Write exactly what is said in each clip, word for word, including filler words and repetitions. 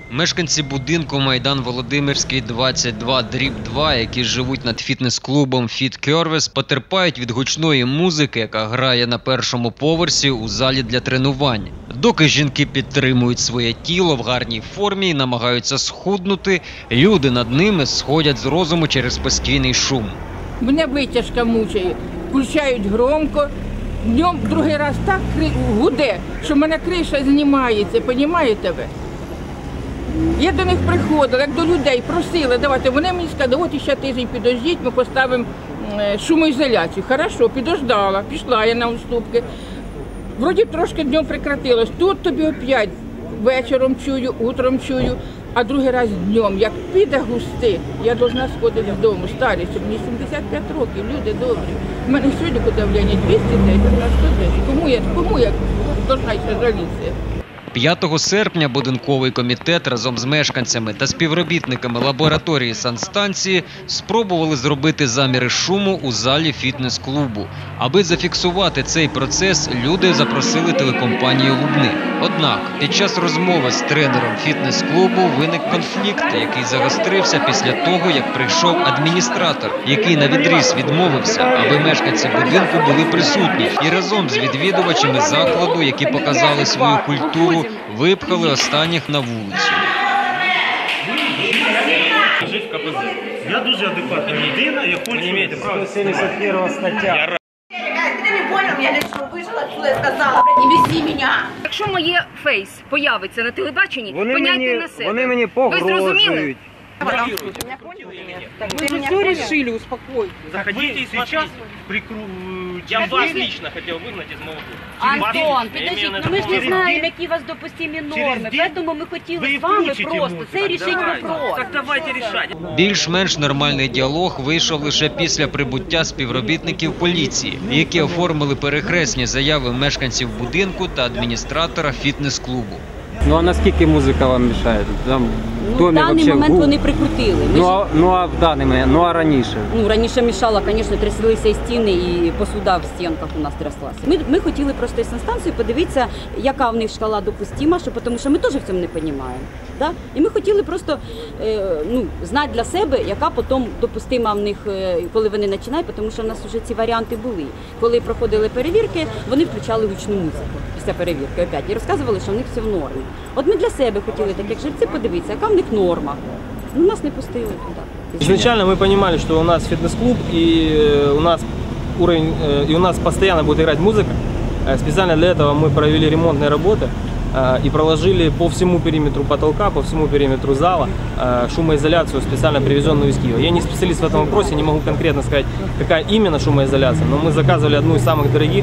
Мешканці будинку Майдан Володимирський двадцять два дріб два, які живуть над фітнес-клубом Фіт Кервес, потерпають від гучної музики, яка грає на першому поверсі у залі для тренувань. Доки жінки підтримують своє тіло в гарній формі і намагаються схуднути, люди над ними сходять з розуму через постійний шум. Мене витяжка мучає, включають громко, днем другий раз так гуде, що в мене криша знімається, розумієте ви? Я до них приходила, як до людей, просила, давайте, вони мені сказали, от ще тиждень підождіть, ми поставимо шумоізоляцію. Хорошо, підождала, пішла я на уступки. Вроді трошки днем прекратилось, тут тобі опять вечором чую, утром чую, а другий раз днем, як піде густи, я повинна сходити додому, старість, мені сімдесят п'ять років, люди добрі. У мене сьогодні подавлення двісті десять на сто десять, кому я, кому я повинна ще жалітися? п'ятого серпня будинковий комітет разом з мешканцями та співробітниками лабораторії санстанції спробували зробити заміри шуму у залі фітнес-клубу. Аби зафіксувати цей процес, люди запросили телекомпанію «Лубни». Однак під час розмови з тренером фітнес-клубу виник конфлікт, який загострився після того, як прийшов адміністратор, який навідріз відмовився, аби мешканці будинку були присутні, і разом з відвідувачами закладу, які показали свою культуру, випхали останніх на вулицю. Я дуже адекватна людина, я хочу... Не маєте права. сімдесят перша стаття. Ты не понял, я лично вышла отсюда и сказала, не вези меня. Якщо моє фейс появиться на телебаченні, поняйте на себе. Вони мені погрожують. Мы же все решили, успокойтесь. Заходите и сейчас прикру... Я вас лично хотел выгнать из моего клуба. Антон, підождіть, ну ми ж не знаємо, які у вас допустимі норми, тому ми хотіли з вами просто це рішити вопрос. Так давайте решать. Більш-менш нормальний діалог вийшов лише після прибуття співробітників поліції, які оформили перехресні заяви мешканців будинку та адміністратора фітнес-клубу. Ну а наскільки музика вам мішає? Там в Ну, в даний момент гу... вони прикрутили. Ми Ну, ж... а, ну а в даний момент, ну а раніше? Ну, раніше мішала, звісно, тряслися і стіни, і посуда в стінках у нас тряслася. Ми, ми хотіли просто із санстанції подивитися, яка в них шкала допустима, що, тому що ми теж в цьому не розуміємо. Да? І ми хотіли просто е, ну, знати для себе, яка потім допустима в них, е, коли вони починають, тому що в нас вже ці варіанти були. Коли проходили перевірки, вони включали гучну музику після перевірки опять і розказували, що в них все в нормі. От ми для себе хотіли, так як жерці, подивитися, яка в них норма. Ну, нас не пустили туди. Изначально мы понимали, что у нас фитнес-клуб и у нас уровень, и у нас постоянно будет играть музыка. Специально для этого мы провели ремонтные работы и проложили по всему периметру потолка, по всему периметру зала шумоизоляцию, специально привезенную из Киева. Я не специалист в этом вопросе, не могу конкретно сказать, какая именно шумоизоляция, но мы заказывали одну из самых дорогих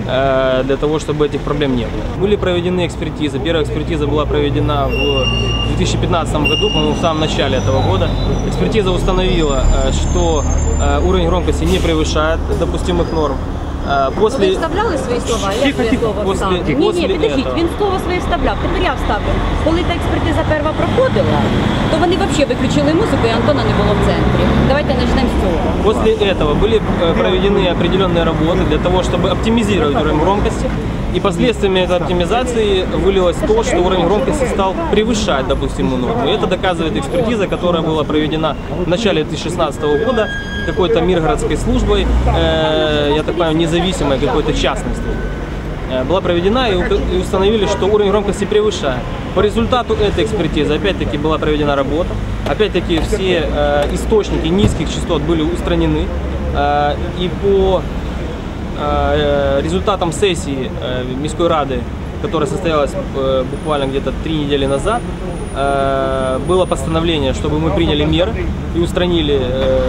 для того, чтобы этих проблем не было. Были проведены экспертизы. Первая экспертиза была проведена в две тысячи пятнадцатом году, по-моему, в самом начале этого года. Экспертиза установила, что уровень громкости не превышает допустимых норм. После... Ви вставляли свої слова, я своє слово после... вставлю. Ні, ні, підождіть, він слово своє вставляв, тепер я вставлю. Коли та експертиза перша проходила, то вони взагалі виключили музику і Антона не було в центрі. Давайте почнемо з цього. После этого были проведены определенные работы для того, чтобы оптимизировать уровень громкости. И последствиями этой оптимизации вылилось то, что уровень громкости стал превышать допустимую норму. И это доказывает экспертиза, которая была проведена в начале две тысячи шестнадцатого года какой-то миргородской службой, э, я так понимаю, независимой какой-то частной службой. Была проведена и установили, что уровень громкости превышает. По результату этой экспертизы опять-таки была проведена работа. Опять-таки все э, источники низких частот были устранены. Э, и по результатом сессии Міської Рады, которая состоялась буквально где-то три недели назад, было постановление, чтобы мы приняли меры и устранили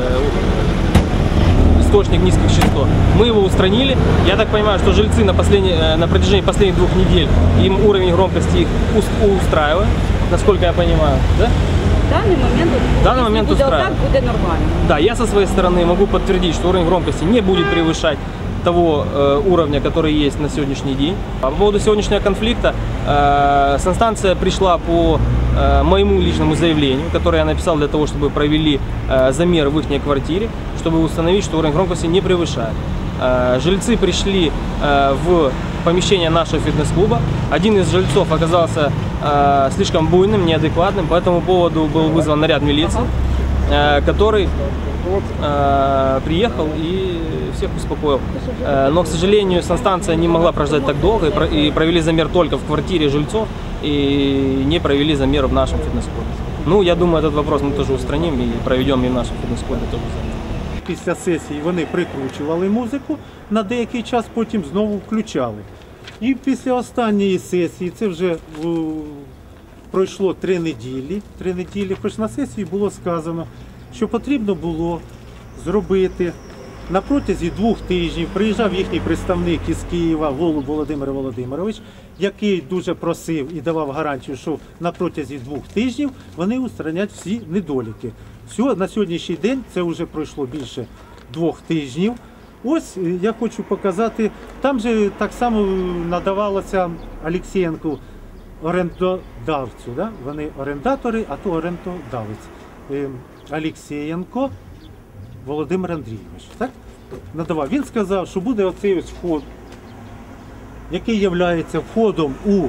источник низких частот. Мы его устранили. Я так понимаю, что жильцы на, на протяжении последних двух недель, им уровень громкости их устраивает, насколько я понимаю. Да? В данный момент, в данный момент будет устраивает. Так, будет нормально. Да, я со своей стороны могу подтвердить, что уровень громкости не будет превышать того э, уровня, который есть на сегодняшний день. А по поводу сегодняшнего конфликта, э, санстанция пришла по э, моему личному заявлению, которое я написал для того, чтобы провели э, замер в их квартире, чтобы установить, что уровень громкости не превышает. Э, жильцы пришли э, в помещение нашего фитнес-клуба. Один из жильцов оказался э, слишком буйным, неадекватным, по этому поводу был вызван наряд милиции, э, который э, приехал и всех успокоил. Э, но, к сожалению, санстанция не могла прождать так долго, и, про, и провели замер только в квартире жильцов, и не провели замер в нашем фитнес-клубе. Ну, я думаю, этот вопрос мы тоже устраним и проведем и в нашем фитнес-клубе тоже замер. Після сесії вони прикручували музику, на деякий час потім знову включали. І після останньої сесії, це вже о, пройшло три неділі, три неділі, хоч на сесії було сказано, що потрібно було зробити на протязі двох тижнів, приїжджав їхній представник із Києва, Голуб Володимир Володимирович, який дуже просив і давав гарантію, що на протязі двох тижнів вони устранять всі недоліки. Все, на сьогоднішній день це вже пройшло більше двох тижнів. Ось я хочу показати, там же так само надавалося Алексєєнку орендодавцю, да? Вони орендатори, а то орендодавець. Алексєєнко Володимир Андрійович, так? Надавав. Він сказав, що буде оцей ось вход, який є входом у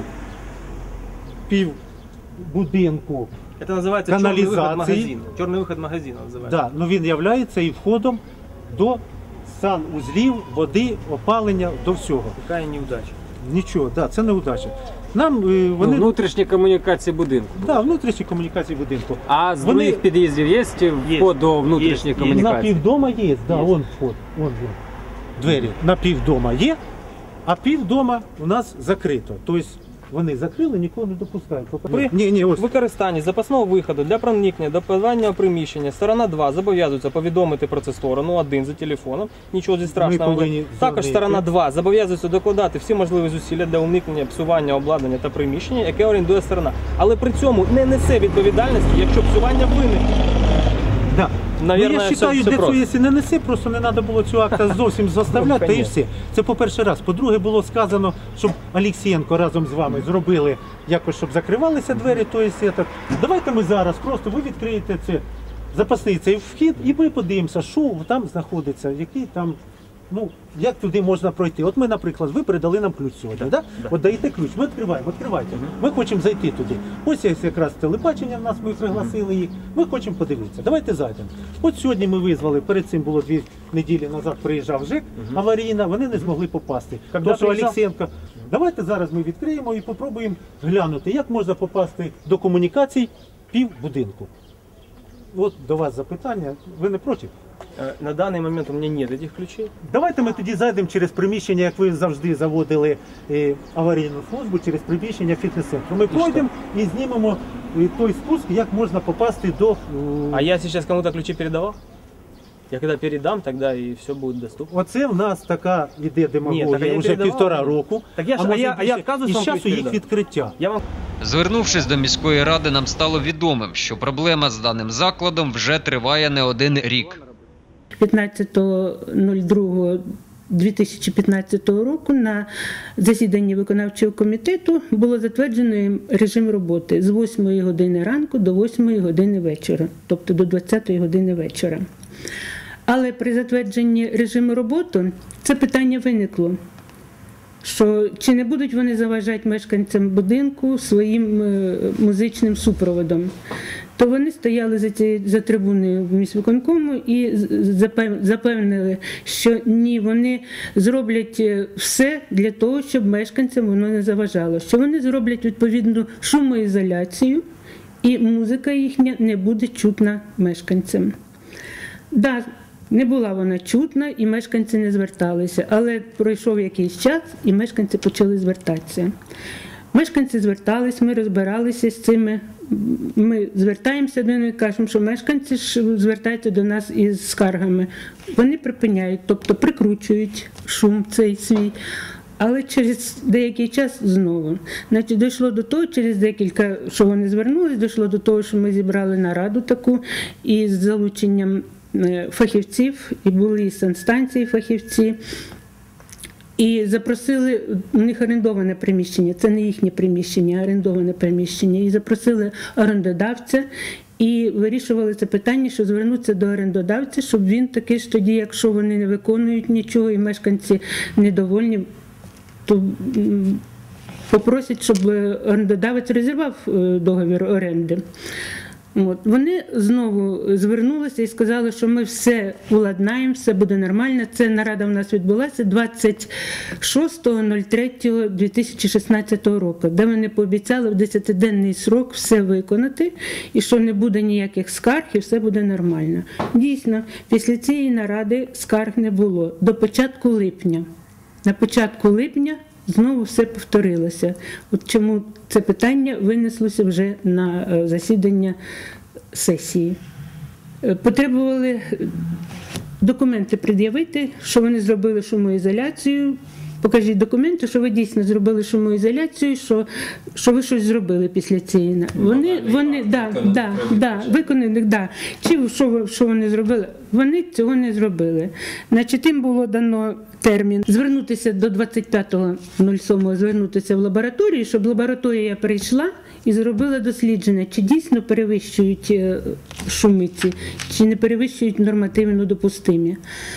півбудинку. Это называется черный выход магазина. Черный выход магазина называется. Да, но він являється і входом до санузлів, води, опалення, до всього. Яка неудача. Нічого, да, це неудача. Нам е, вони... Ну, внутрішні комунікації будинку. Да, внутрішні комунікації будинку. А з вони... других під'їздів є вход до внутрішніх комунікацій? На півдома є, да, вон вход, вон він. Двері на півдома є, а півдома у нас закрито. Тобто вони закрили, нікого не допускають. При ні, ні, ось. використанні запасного виходу для проникнення до подвального приміщення сторона два зобов'язується повідомити про це сторону один за телефоном, нічого зі страшного. Також сторона два зобов'язується докладати всі можливі зусилля для уникнення псування обладнання та приміщення, яке орендує сторона. Але при цьому не несе відповідальності, якщо псування виникне. Да. Наверное, ну, я вважаю, де це, якщо не неси, просто не треба було цю акта зовсім заставляти, та і все. Це по-перше раз. По-друге, було сказано, щоб Алексєєнко разом з вами зробили якось, щоб закривалися двері, то є так. Давайте ми зараз просто, ви відкриєте це, запасний цей вхід, і ми подивимося, що там знаходиться, який там, ну, як туди можна пройти. От ми, наприклад, ви передали нам ключ сьогодні, да? Да. От даєте ключ, ми відкриваємо, відкривайте. Ми хочемо зайти туди. Ось якраз телебачення в нас, ми пригласили їх, ми хочемо подивитися. Давайте зайдемо. От сьогодні ми визвали, перед цим було дві неділі назад, приїжджав ЖЕК аварійна, вони не змогли попасти. Тому що Алексєєнко, давайте зараз ми відкриємо і спробуємо глянути, як можна попасти до комунікацій пів будинку. От до вас запитання, ви не проти? На даний момент у мене немає цих ключей. Давайте ми тоді зайдемо через приміщення, як ви завжди заводили е, аварійну службу, через приміщення фітнес-центру. Ми пройдемо і знімемо е, той спуск, як можна попасти до... Е... А я зараз кому-то ключі передавав? Я коли передам, тоді і все буде доступно. Оце в нас така іде демагогія вже півтора року, так я ж, а, а я, а я і з часу їх відкриття. Я вам... Звернувшись до міської ради, нам стало відомим, що проблема з даним закладом вже триває не один рік. п'ятнадцятого другого дві тисячі п'ятнадцятого року на засіданні виконавчого комітету було затверджено режим роботи з восьмої години ранку до восьмої години вечора, тобто до двадцятої години вечора. Але при затвердженні режиму роботи це питання виникло, що чи не будуть вони заважати мешканцям будинку своїм музичним супроводом. То вони стояли за, ці, за трибуною в міськвиконкому і запевнили, що ні, вони зроблять все для того, щоб мешканцям воно не заважало, що вони зроблять відповідну шумоізоляцію і музика їхня не буде чутна мешканцям. Да, не була вона чутна і мешканці не зверталися, але пройшов якийсь час і мешканці почали звертатися. Мешканці звертались, ми розбиралися з цими, ми звертаємося до них, кажемо, що мешканці ж звертаються до нас із скаргами. Вони припиняють, тобто прикручують шум цей свій, але через деякий час знову. Значить, дійшло до того, через декілька, що вони звернулись, дійшло до того, що ми зібрали нараду таку із залученням фахівців, і були і санстанції фахівці, і запросили, у них орендоване приміщення, це не їхнє приміщення, а орендоване приміщення, і запросили орендодавця, і вирішували це питання, що звернутися до орендодавця, щоб він таки ж тоді, якщо вони не виконують нічого і мешканці недовольні, то м, попросять, щоб орендодавець розірвав е, договір оренди. От. Вони знову звернулися і сказали, що ми все уладнаємо, все буде нормально. Це нарада в нас відбулася двадцять шостого третього дві тисячі шістнадцятого року, де вони пообіцяли в десятиденний срок все виконати, і що не буде ніяких скарг, і все буде нормально. Дійсно, після цієї наради скарг не було. До початку липня. На початку липня знову все повторилося. От чому це питання винеслося вже на засідання сесії. Потребували документи пред'явити, що вони зробили шумоізоляцію. Покажіть документи, що ви дійсно зробили шумоізоляцію, що, що ви щось зробили після цієї. Вони, вони, да, да, да, виконаних, да. Чи що, що вони зробили? Вони цього не зробили. Значить, їм було дано термін звернутися до двадцять п'ятого сьомого, звернутися в лабораторію, щоб лабораторія прийшла і зробила дослідження, чи дійсно перевищують шумиці, чи не перевищують нормативно допустимі.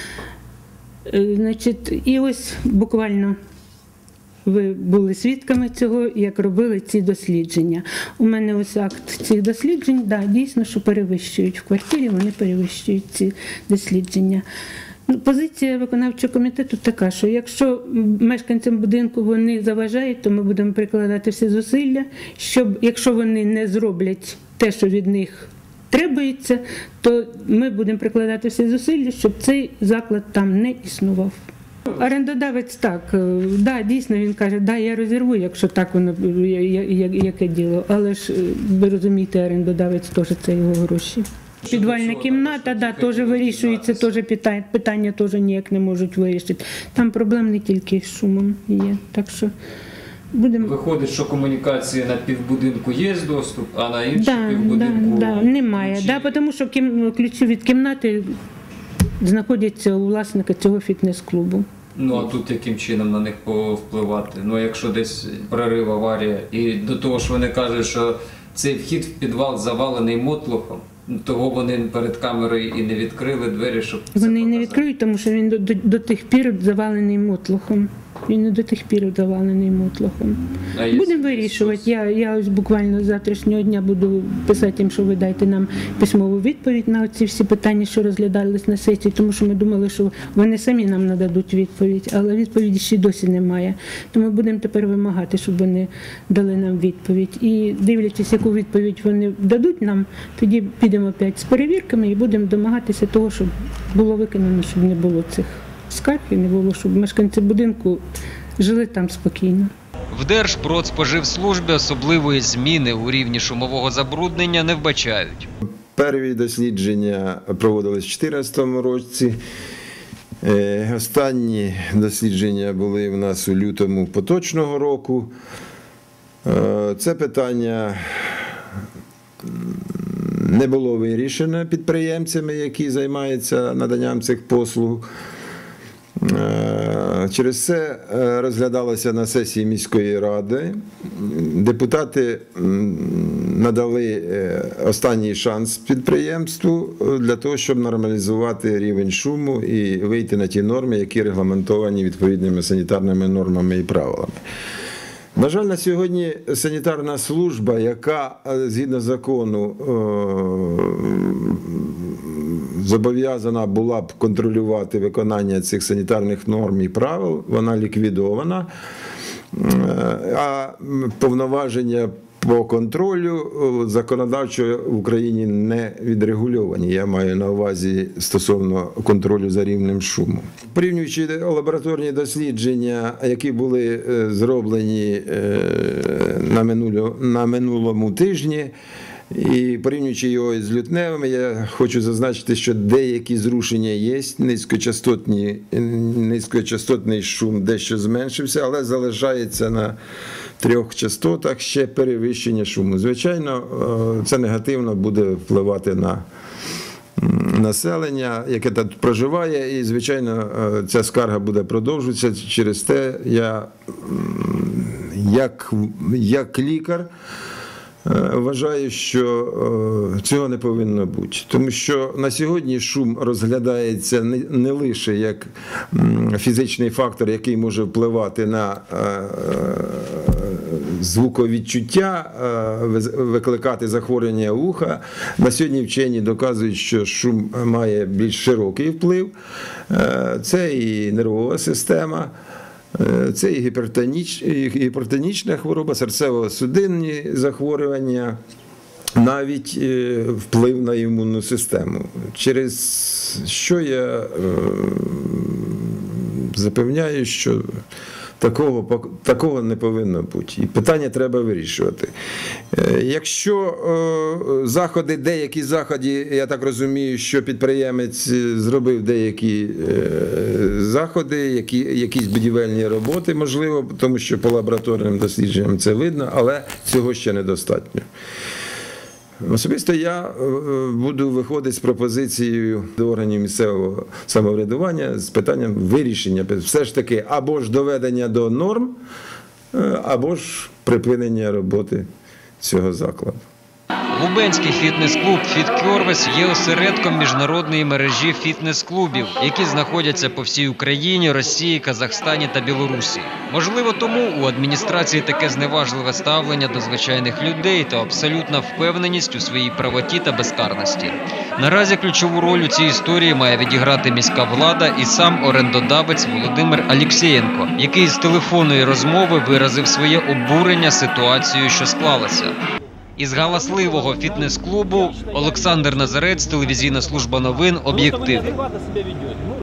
Значить, і ось буквально ви були свідками цього, як робили ці дослідження. У мене ось акт цих досліджень, да, дійсно, що перевищують в квартирі, вони перевищують ці дослідження. Ну, позиція виконавчого комітету така, що якщо мешканцям будинку вони заважають, то ми будемо прикладати всі зусилля, щоб, якщо вони не зроблять те, що від них требується, то ми будемо прикладати всі зусилля, щоб цей заклад там не існував. Орендодавець так, да, дійсно він каже, да, я розірву, якщо так воно, яке діло, але ж ви розумієте, орендодавець теж це його гроші. Підвальна кімната, да, теж вирішується, теж питання, питання теж ніяк не можуть вирішити. Там проблем не тільки з шумом є, так що будемо... Виходить, що комунікації на півбудинку є доступ, а на інші да, півбудинку да, да, немає, да, тому що кім... ключі від кімнати знаходяться у власника цього фітнес-клубу. Ну, а тут яким чином на них повпливати? Ну, якщо десь прорив, аварія, і до того ж вони кажуть, що цей вхід в підвал завалений мотлохом, того вони перед камерою і не відкрили двері, щоб це Вони показати. не відкриють, тому що він до, до, до тих пір завалений мотлохом. Він не до тих пір завалений мотлохом. Будемо вирішувати. Я, я ось буквально з завтрашнього дня буду писати їм, що ви дайте нам письмову відповідь на ці всі питання, що розглядались на сесії, тому що ми думали, що вони самі нам нададуть відповідь, але відповіді ще досі немає. Тому будемо тепер вимагати, щоб вони дали нам відповідь. І дивлячись, яку відповідь вони дадуть нам, тоді підемо опять з перевірками і будемо домагатися того, щоб було виконано, щоб не було цих скарг і не було, щоб мешканці будинку жили там спокійно. В Держпродспоживслужбі особливої зміни у рівні шумового забруднення не вбачають. Перві дослідження проводились у дві тисячі чотирнадцятому році. Останні дослідження були в нас у лютому поточного року. Це питання не було вирішено підприємцями, які займаються наданням цих послуг. Через це розглядалося на сесії міської ради. Депутати надали останній шанс підприємству для того, щоб нормалізувати рівень шуму і вийти на ті норми, які регламентовані відповідними санітарними нормами і правилами. На жаль, на сьогодні санітарна служба, яка згідно закону зобов'язана була б контролювати виконання цих санітарних норм і правил, вона ліквідована, а повноваження по контролю законодавчо в Україні не відрегульовані. Я маю на увазі стосовно контролю за рівнем шуму. Порівнюючи лабораторні дослідження, які були зроблені на, минуло, на минулому тижні, і порівнюючи його з лютневими, я хочу зазначити, що деякі зрушення є, низькочастотні, низькочастотний шум дещо зменшився, але залишається на трьох частотах ще перевищення шуму. Звичайно, це негативно буде впливати на населення, яке тут проживає, і, звичайно, ця скарга буде продовжуватися. Через те я, як, як лікар, Вважаю, що цього не повинно бути, тому що на сьогодні шум розглядається не лише як фізичний фактор, який може впливати на звуковідчуття, викликати захворювання вуха. На сьогодні вчені доказують, що шум має більш широкий вплив. Це і нервова система, це і гіпертоніч, і гіпертонічна хвороба, серцево-судинні захворювання, навіть вплив на імунну систему. Через що я запевняю, що Такого, такого не повинно бути. І питання треба вирішувати. Якщо е, заходи, деякі заходи, я так розумію, що підприємець зробив деякі е, заходи, які, якісь будівельні роботи, можливо, тому що по лабораторним дослідженням це видно, але цього ще недостатньо. Особисто я буду виходити з пропозицією до органів місцевого самоврядування з питанням вирішення, все ж таки, або ж доведення до норм, або ж припинення роботи цього закладу. Лубенський фітнес-клуб «Фіткервіс» є осередком міжнародної мережі фітнес-клубів, які знаходяться по всій Україні, Росії, Казахстані та Білорусі. Можливо, тому у адміністрації таке зневажливе ставлення до звичайних людей та абсолютна впевненість у своїй правоті та безкарності. Наразі ключову роль у цій історії має відіграти міська влада і сам орендодавець Володимир Алєксєєнко, який з телефонної розмови виразив своє обурення ситуацією, що склалася. Із галасливого фітнес-клубу Олександр Назарець, телевізійна служба новин «Об'єктив».